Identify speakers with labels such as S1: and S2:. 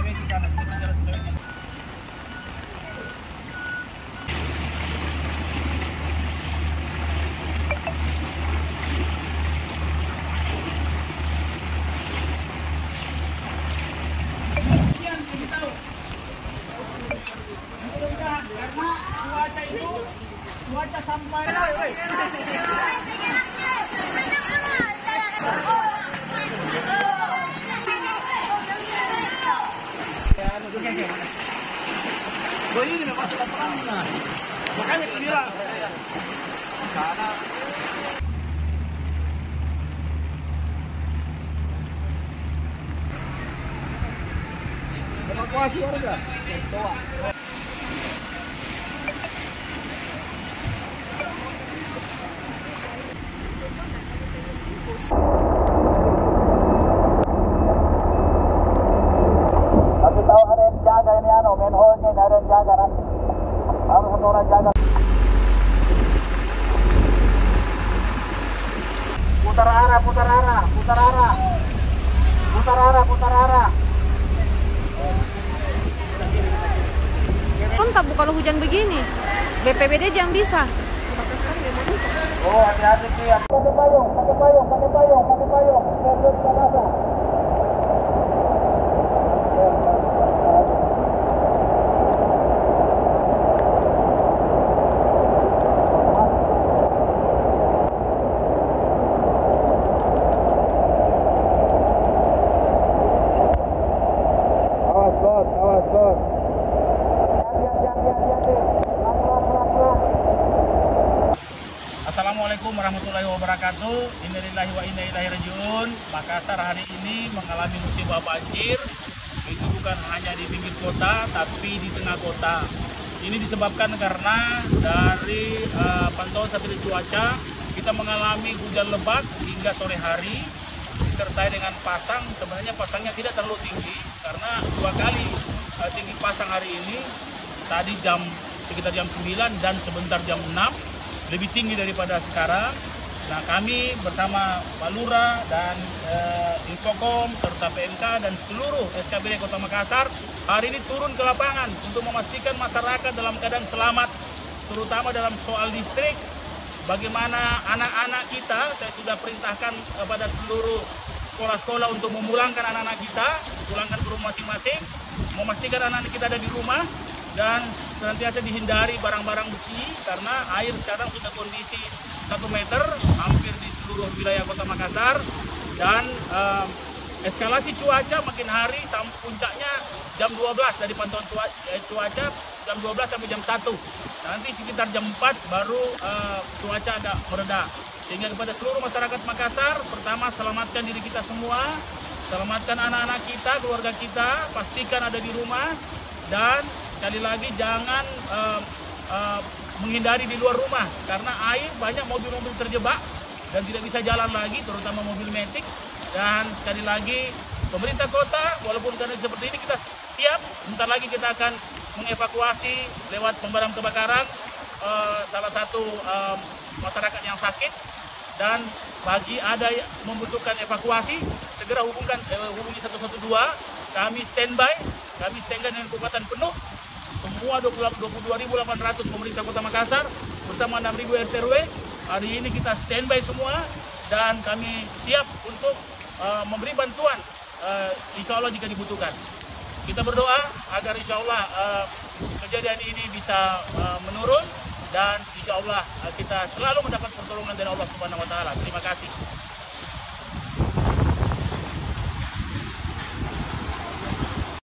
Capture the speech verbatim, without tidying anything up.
S1: Cuaca sampai ini memang sudah pernah, makanya aku bilang karena evakuasi warga. Tahu ada yang jaga ini anu, manhole-nya ada yang jaga nanti. Harus ada orang jaga. Putar arah, putar arah, putar arah. Putar arah, putar arah.
S2: Kontak bu kalau hujan begini. B P B D jangan bisa.
S1: Oh, hati-hati sih. Pakai payung, pakai payung, pakai payung, pakai payung. Biar dia tidak basah.
S3: Assalamualaikum warahmatullahi wabarakatuh. Innalillahi wa inna ilaihi rajiun. Makassar hari ini mengalami musibah banjir. Itu bukan hanya di pinggir kota, tapi di tengah kota. Ini disebabkan karena dari uh, pantauan satelit cuaca kita mengalami hujan lebat hingga sore hari disertai dengan pasang. Sebenarnya pasangnya tidak terlalu tinggi karena dua kali uh, tinggi pasang hari ini. Tadi jam sekitar jam sembilan dan sebentar jam enam. Lebih tinggi daripada sekarang. Nah, kami bersama Pak Lurah dan eh, Infokom serta P M K dan seluruh S K B D Kota Makassar hari ini turun ke lapangan untuk memastikan masyarakat dalam keadaan selamat, terutama dalam soal listrik. Bagaimana anak-anak kita, saya sudah perintahkan kepada seluruh sekolah-sekolah untuk memulangkan anak-anak kita, pulangkan ke rumah masing-masing, memastikan anak-anak kita ada di rumah. Dan senantiasa dihindari barang-barang besi karena air sekarang sudah kondisi satu meter hampir di seluruh wilayah Kota Makassar. Dan uh, eskalasi cuaca makin hari sampai puncaknya jam dua belas dari pantauan cuaca jam dua belas sampai jam satu. Nanti sekitar jam empat baru uh, cuaca agak mereda. Sehingga kepada seluruh masyarakat Makassar, pertama selamatkan diri kita semua, selamatkan anak-anak kita, keluarga kita, pastikan ada di rumah. Dan sekali lagi jangan uh, uh, menghindari di luar rumah karena air banyak mobil-mobil terjebak dan tidak bisa jalan lagi, terutama mobil metik. Dan sekali lagi pemerintah kota walaupun karena seperti ini kita siap, bentar lagi kita akan mengevakuasi lewat pemadam kebakaran uh, salah satu uh, masyarakat yang sakit. Dan bagi ada yang membutuhkan evakuasi segera hubungkan eh, hubungi satu satu dua. Kami standby, kami standby dengan kekuatan penuh. Semua dua puluh dua ribu delapan ratus pemerintah Kota Makassar bersama enam ribu R T R W. Hari ini kita standby semua dan kami siap untuk uh, memberi bantuan uh, insya Allah jika dibutuhkan. Kita berdoa agar insya Allah uh, kejadian ini bisa uh, menurun dan insya Allah uh, kita selalu mendapat pertolongan dari Allah Subhanahu Wa Taala. Terima kasih.